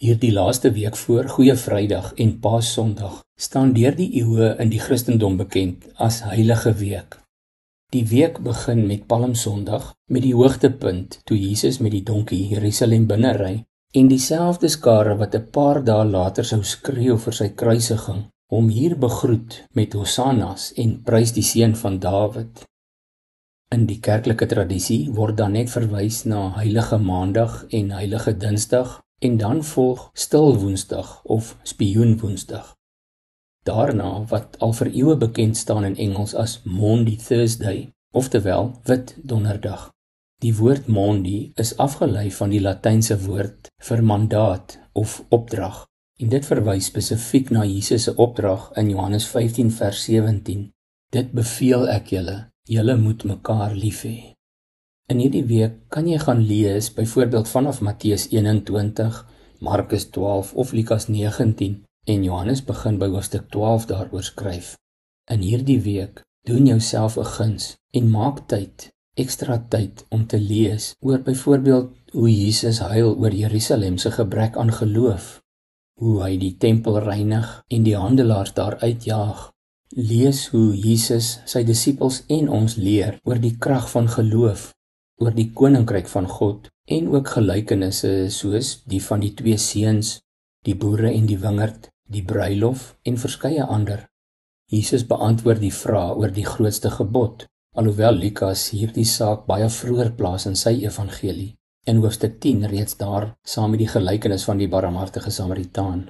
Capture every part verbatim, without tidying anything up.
Hierdie laaste week voor Goeie Vrydag en Paasondag staan deur die eeue in die Christendom bekend as Heilige week. Die week begin met Palmsondag met die hoogtepunt toe Jesus met die donkie Jerusalem binnery en dieselfde skare wat 'n paar dae later sou skreeu vir sy kruisiging, hom hier begroet met Hosannas en prys die seun van Dawid. In die kerklike tradisie word dan net verwys na Heilige Maandag en Heilige Dinsdag en dan volg Stil Woensdag of Spioenwoensdag. Daarna wat al vir eeue bekend staan in Engels as Maundy Thursday, oftewel Wit Donderdag. Die woord Maundy is afgelei van die Latynse woord vir mandaat of opdrag, en dit verwys spesifiek na Jesus se opdrag in Johannes vyftien vers sewentien. Dit beveel ek julle, julle moet mekaar lief hê. In hierdie week kan jy gaan lees, byvoorbeeld vanaf Matteus eenentwintig, Markus twaalf of Lukas negentien, en Johannes begin by hoofstuk twaalf daaroor skryf. In hierdie week, doen jouself 'n guns en maak tyd, ekstra tyd om te lees oor byvoorbeeld hoe Jesus huil oor Jerusalem se gebrek aan geloof, hoe hy die tempel reinig en die handelaars daar uitjaag. Lees hoe Jesus sy disippels en ons leer oor die krag van geloof, oor die koninkryk van God en ook gelykenisse soos die van die twee seuns, die boere en die wingerd, die bruilof en verskeie ander. Jesus beantwoord die vraag oor die grootste gebod, alhoewel Lukas hierdie saak baie vroeër plaas in sy evangelie, in hoofstuk tien reeds daar saam met die gelykenis van die barmhartige Samaritaan.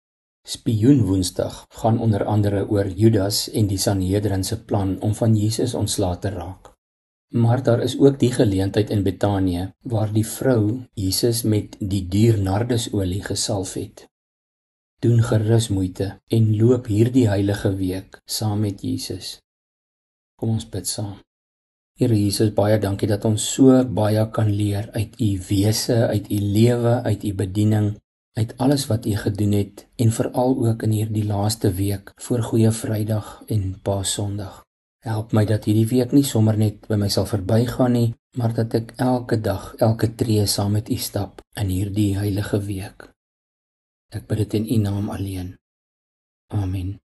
Spioenwoensdag gaan onder andere oor Judas en die Sanhedrin se plan om van Jesus ontslae te raak. Maar daar is ook die geleentheid in Betanië waar die vrou Jesus met die duur nardesolie gesalf het. Doen gerus moeite en loop hierdie heilige week saam met Jesus. Kom ons bid saam. Here Jesus, baie dankie dat ons so baie kan leer uit u wese, uit u lewe, uit u bediening, uit alles wat u gedoen het en veral ook in hierdie laaste week voor Goeie Vrydag en Paasondag. Help my dat hierdie week nie sommer net by my sal verbygaan nie, maar dat ek elke dag, elke tree saam met u stap in hierdie heilige week. Ek bid dit in u naam alleen. Amen.